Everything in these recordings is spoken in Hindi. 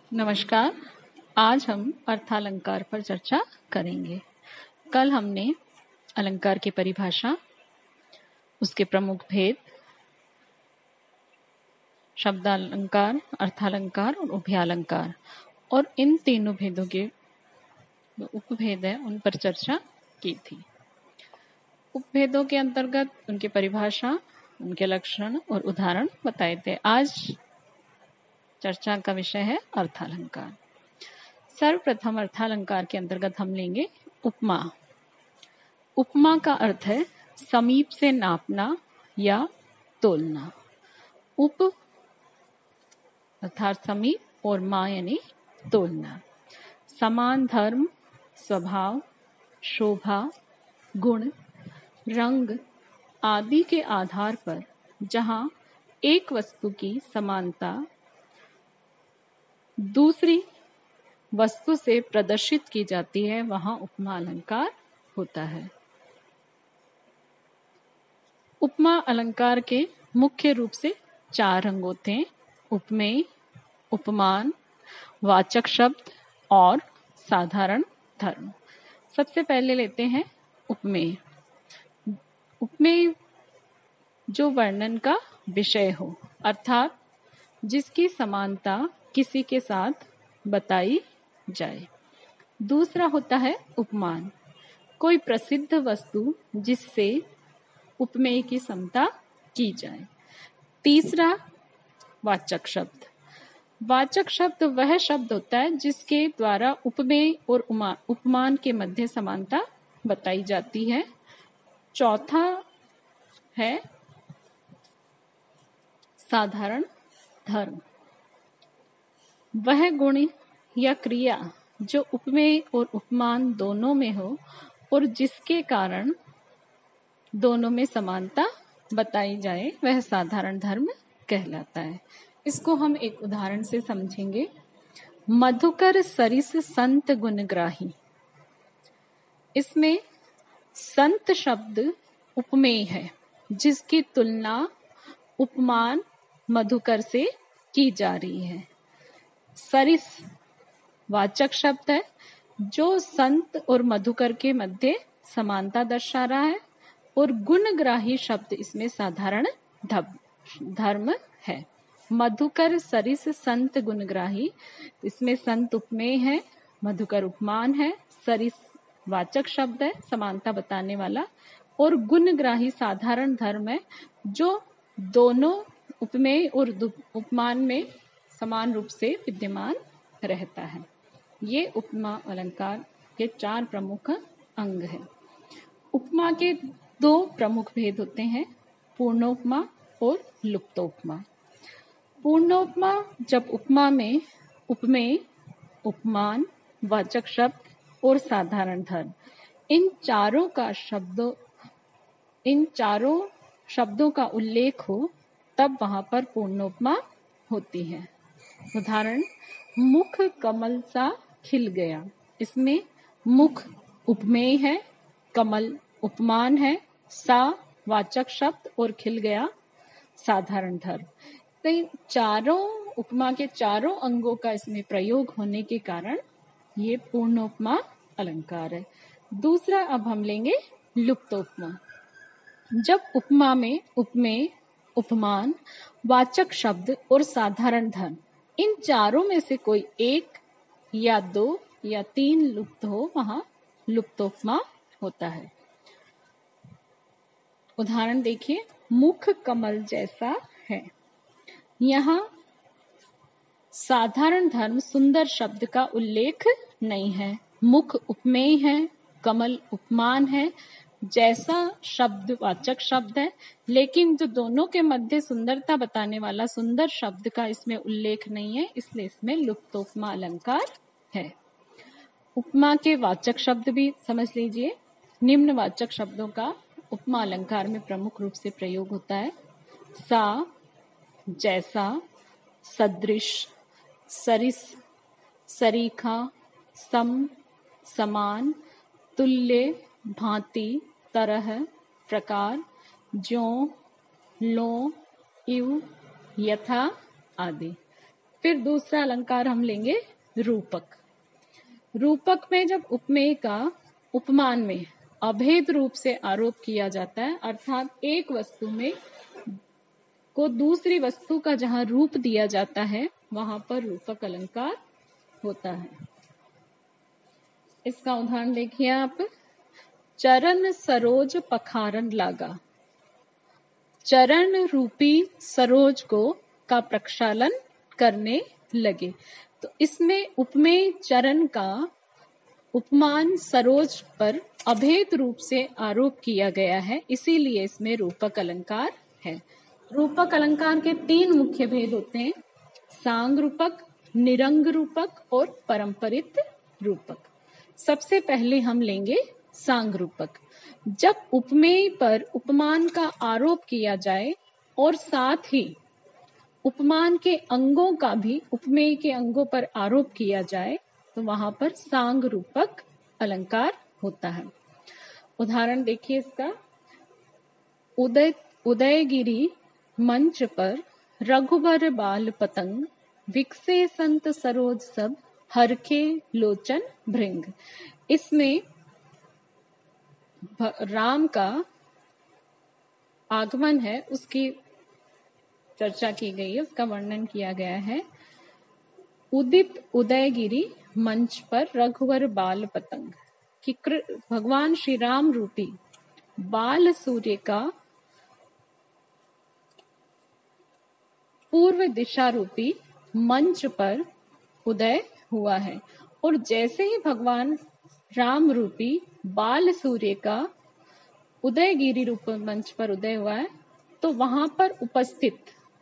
नमस्कार। आज हम अर्थालंकार पर चर्चा करेंगे। कल हमने अलंकार की परिभाषा, उसके प्रमुख भेद, शब्दालंकार, अर्थालंकार और उभयालंकार और इन तीनों भेदों के जो उपभेद है उन पर चर्चा की थी। उपभेदों के अंतर्गत उनकी परिभाषा, उनके लक्षण और उदाहरण बताए थे। आज चर्चा का विषय है अर्थालंकार। सर्वप्रथम अर्थालंकार के अंतर्गत हम लेंगे उपमा। उपमा का अर्थ है समीप से नापना या तोलना। उप अर्थात समीप और मा यानी तोलना। समान धर्म, स्वभाव, शोभा, गुण, रंग आदि के आधार पर जहां एक वस्तु की समानता दूसरी वस्तु से प्रदर्शित की जाती है वहां उपमा अलंकार होता है। उपमा अलंकार के मुख्य रूप से 4 अंग होते हैं: उपमेय, उपमान, वाचक शब्द और साधारण धर्म। सबसे पहले लेते हैं उपमेय। उपमेय जो वर्णन का विषय हो, अर्थात जिसकी समानता किसी के साथ बताई जाए। दूसरा होता है उपमान, कोई प्रसिद्ध वस्तु जिससे उपमेय की समता की जाए। तीसरा वाचक शब्द। वाचक शब्द वह शब्द होता है जिसके द्वारा उपमेय और उपमान के मध्य समानता बताई जाती है। चौथा है साधारण धर्म। वह गुण या क्रिया जो उपमेय और उपमान दोनों में हो और जिसके कारण दोनों में समानता बताई जाए वह साधारण धर्म कहलाता है। इसको हम एक उदाहरण से समझेंगे। मधुकर सरिस संत गुणग्राही। इसमें संत शब्द उपमेय है जिसकी तुलना उपमान मधुकर से की जा रही है। सरिस वाचक शब्द है जो संत और मधुकर के मध्य समानता दर्शा रहा है और गुणग्राही शब्द इसमें साधारण धर्म है। मधुकर सरिस संत गुणग्राही, इसमें संत उपमेय है, मधुकर उपमान है, सरिस वाचक शब्द है समानता बताने वाला और गुणग्राही साधारण धर्म है जो दोनों उपमेय और उपमान में समान रूप से विद्यमान रहता है। ये उपमा अलंकार के 4 प्रमुख अंग हैं। उपमा के 2 प्रमुख भेद होते हैं, पूर्णोपमा और लुप्तोपमा। पूर्णोपमा जब उपमा में उपमेय, उपमान, वाचक शब्द और साधारण धर्म इन चारों शब्दों का उल्लेख हो तब वहां पर पूर्णोपमा होती है। उदाहरण, मुख कमल सा खिल गया। इसमें मुख उपमेय है, कमल उपमान है, सा वाचक शब्द और खिल गया साधारण धर्म। तो इन चारों उपमा के चारों अंगों का इसमें प्रयोग होने के कारण ये पूर्णोपमा अलंकार है। दूसरा अब हम लेंगे लुप्तोपमा। जब उपमा में उपमेय, उपमान, वाचक शब्द और साधारण धर्म इन चारों में से कोई एक या 2 या 3 लुप्त हो वहां लुप्तोपमा होता है। उदाहरण देखिए, मुख कमल जैसा है। यहाँ साधारण धर्म सुंदर शब्द का उल्लेख नहीं है। मुख उपमेय है, कमल उपमान है, जैसा शब्द वाचक शब्द है, लेकिन जो दोनों के मध्य सुंदरता बताने वाला सुंदर शब्द का इसमें उल्लेख नहीं है, इसलिए इसमें लुप्तोपमा अलंकार है। उपमा के वाचक शब्द भी समझ लीजिए। निम्न वाचक शब्दों का उपमा अलंकार में प्रमुख रूप से प्रयोग होता है: सा, जैसा, सदृश, सरिस, सरीखा, सम, समान, तुल्य, भांति, तरह, प्रकार, ज्यों, लो, इव, यथा आदि। फिर दूसरा अलंकार हम लेंगे रूपक। रूपक में जब उपमेय का उपमान में अभेद रूप से आरोप किया जाता है, अर्थात एक वस्तु में को दूसरी वस्तु का जहां रूप दिया जाता है वहां पर रूपक अलंकार होता है। इसका उदाहरण देखिए आप। चरण सरोज पखारन लागा, चरण रूपी सरोज को का प्रक्षालन करने लगे। तो इसमें उपमेय चरण का उपमान सरोज पर अभेद रूप से आरोप किया गया है, इसीलिए इसमें रूपक अलंकार है। रूपक अलंकार के 3 मुख्य भेद होते हैं, सांग रूपक, निरंग रूपक और परंपरित रूपक। सबसे पहले हम लेंगे सांग रूपक। जब उपमेय पर उपमान का आरोप किया जाए और साथ ही उपमान के अंगों का भी उपमेय के अंगों पर आरोप किया जाए तो वहां पर सांग रूपक अलंकार होता है। उदाहरण देखिए इसका। उदयगिरी मंच पर रघुबर बाल पतंग, विकसे संत सरोज सब, हरखे लोचन भृंग। इसमें राम का आगमन है, उसकी चर्चा की गई है, उसका वर्णन किया गया है। उदित उदयगिरी मंच पर रघुवर बाल पतंग कि भगवान श्री राम रूपी बाल सूर्य का पूर्व दिशा रूपी मंच पर उदय हुआ है, और जैसे ही भगवान राम रूपी बाल सूर्य का उदयगिरी रूप मंच पर उदय हुआ है, तो वहां पर उपस्थित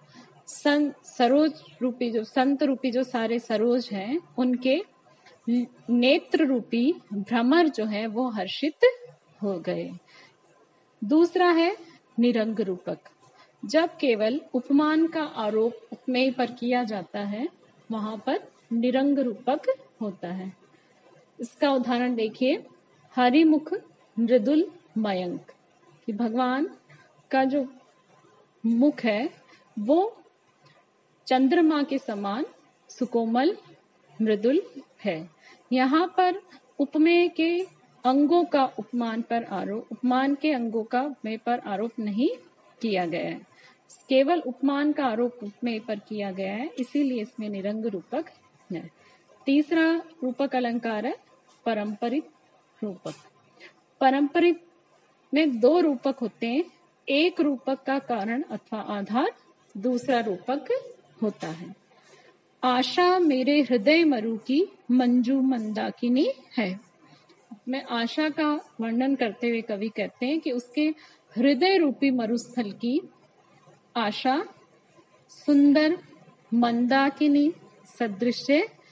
सरोज रूपी जो संत रूपी जो सारे सरोज हैं, उनके नेत्र रूपी भ्रमर जो है वो हर्षित हो गए। दूसरा है निरंग रूपक। जब केवल उपमान का आरोप उपमेय पर किया जाता है वहां पर निरंग रूपक होता है। इसका उदाहरण देखिए। हरिमुख मृदुल मयंक कि भगवान का जो मुख है वो चंद्रमा के समान सुकोमल मृदुल है। यहाँ पर उपमेय के अंगों का उपमान के अंगों का उपमेय पर आरोप नहीं किया गया है, केवल उपमान का आरोप उपमेय पर किया गया है, इसीलिए इसमें निरंग रूपक है। तीसरा रूपक अलंकार है परंपरित रूपक। परंपरित में 2 रूपक होते हैं, एक रूपक का कारण अथवा आधार, दूसरा रूपक होता है। आशा मेरे हृदय मरु की मंजू मंदाकिनी है। मैं आशा का वर्णन करते हुए कवि कहते हैं कि उसके हृदय रूपी मरुस्थल की आशा सुंदर मंदाकिनी सदृश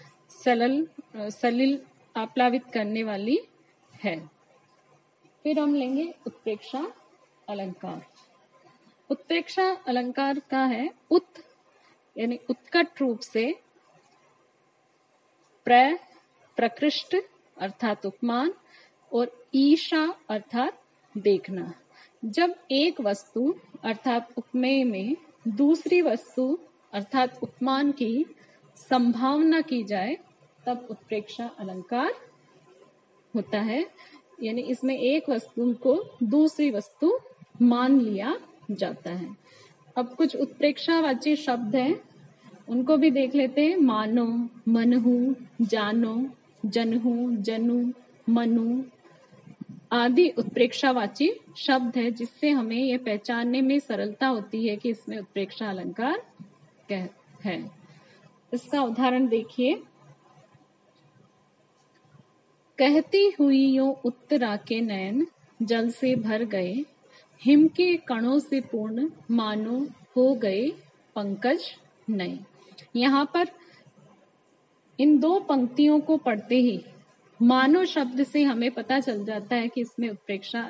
सलिल आप्लावित करने वाली है। फिर हम लेंगे उत्प्रेक्षा अलंकार। उत्प्रेक्षा अलंकार का है उत यानी उत्कट रूप से, प्रकृष्ट अर्थात उपमान, और ईशा अर्थात देखना। जब एक वस्तु अर्थात उपमेय में दूसरी वस्तु अर्थात उपमान की संभावना की जाए तब उत्प्रेक्षा अलंकार होता है, यानी इसमें एक वस्तु को दूसरी वस्तु मान लिया जाता है। अब कुछ उत्प्रेक्षावाची शब्द हैं, उनको भी देख लेते हैं। मानो, मनहु, जानो, जनहु, जनु, मनु आदि उत्प्रेक्षावाची शब्द है, जिससे हमें यह पहचानने में सरलता होती है कि इसमें उत्प्रेक्षा अलंकार है। इसका उदाहरण देखिए। कहती हुई यो उत्तरा के नयन जल से भर गए, हिम के कणों से पूर्ण मानो हो गए पंकज नए। यहाँ पर इन 2 पंक्तियों को पढ़ते ही मानो शब्द से हमें पता चल जाता है कि इसमें उत्प्रेक्षा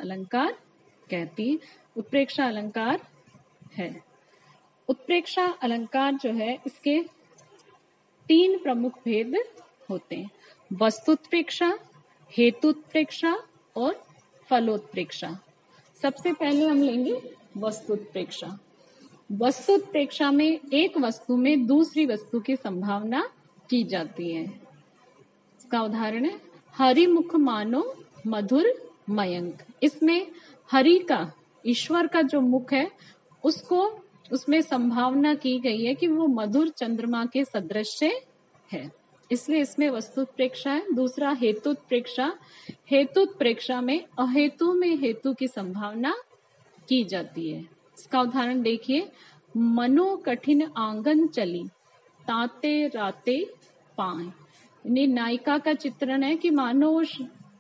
अलंकार है। उत्प्रेक्षा अलंकार जो है इसके 3 प्रमुख भेद होते हैं, वस्तुत्प्रेक्षा, हेतुत्प्रेक्षा और फलोत्प्रेक्षा। सबसे पहले हम लेंगे वस्तुत्प्रेक्षा। वस्तुत्प्रेक्षा में एक वस्तु में दूसरी वस्तु की संभावना की जाती है। इसका उदाहरण है हरिमुख मानो मधुर मयंक। इसमें हरि का, ईश्वर का जो मुख है उसको, उसमें संभावना की गई है कि वो मधुर चंद्रमा के सदृश है, इसलिए इसमें वस्तुत्प्रेक्षा है। दूसरा हेतुत्प्रेक्षा। हेतुत्प्रेक्षा में अहेतु में हेतु की संभावना की जाती है। इसका उदाहरण देखिए, मनो कठिन आंगन चली ताते राते पाए। यानी नायिका का चित्रण है कि मानो उस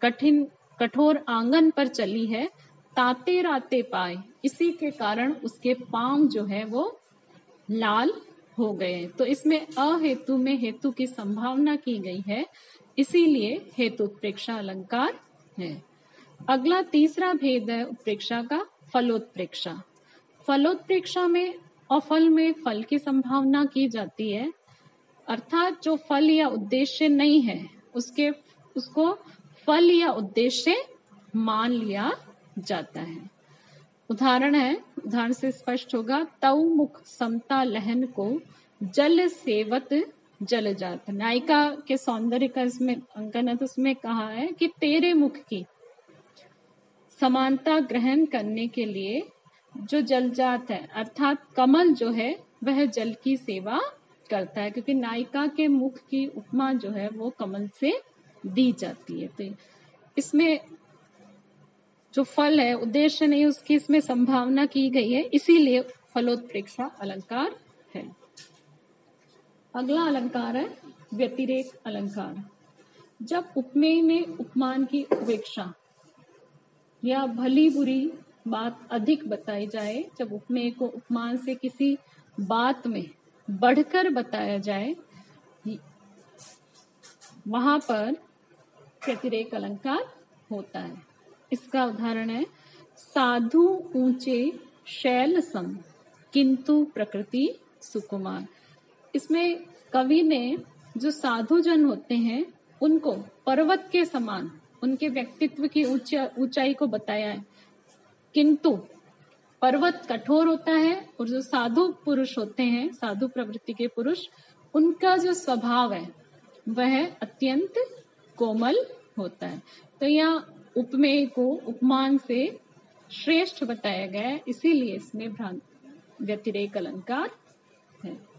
कठोर आंगन पर चली है, ताते राते पाए, इसी के कारण उसके पांव जो है वो लाल हो गए। तो इसमें अहेतु में हेतु की संभावना की गई है, इसीलिए हेतुत्प्रेक्षा अलंकार है। अगला तीसरा भेद है उत्प्रेक्षा का, फलोत्प्रेक्षा। फलोत्प्रेक्षा में अफल में फल की संभावना की जाती है, अर्थात जो फल या उद्देश्य नहीं है उसको फल या उद्देश्य मान लिया जाता है। उदाहरण से स्पष्ट होगा, तव मुख समता लहन को जल सेवत जल जात। नायिका के सौंदर्य का इसमें अंकन है, तो उसमें कहा है कि तेरे मुख की समानता ग्रहण करने के लिए जो जलजात है, अर्थात कमल जो है वह जल की सेवा करता है, क्योंकि नायिका के मुख की उपमा जो है वो कमल से दी जाती है। तो इसमें जो फल है, उद्देश्य नहीं, उसकी इसमें संभावना की गई है, इसीलिए फलोत्प्रेक्षा अलंकार है। अगला अलंकार है व्यतिरेक अलंकार। जब उपमेय में उपमान की उपेक्षा या भली बुरी बात अधिक बताई जाए, जब उपमेय को उपमान से किसी बात में बढ़कर बताया जाए, वहां पर व्यतिरेक अलंकार होता है। इसका उदाहरण है, साधु ऊंचे शैल सम किंतु प्रकृति सुकुमार। इसमें कवि ने जो साधु जन होते हैं उनको पर्वत के समान उनके व्यक्तित्व की ऊंचाई को बताया है, किंतु पर्वत कठोर होता है और जो साधु पुरुष होते हैं, साधु प्रवृत्ति के पुरुष, उनका जो स्वभाव है वह अत्यंत कोमल होता है। तो यहाँ उपमेय को उपमान से श्रेष्ठ बताया गया है, इसीलिए इसमें व्यतिरेक अलंकार है।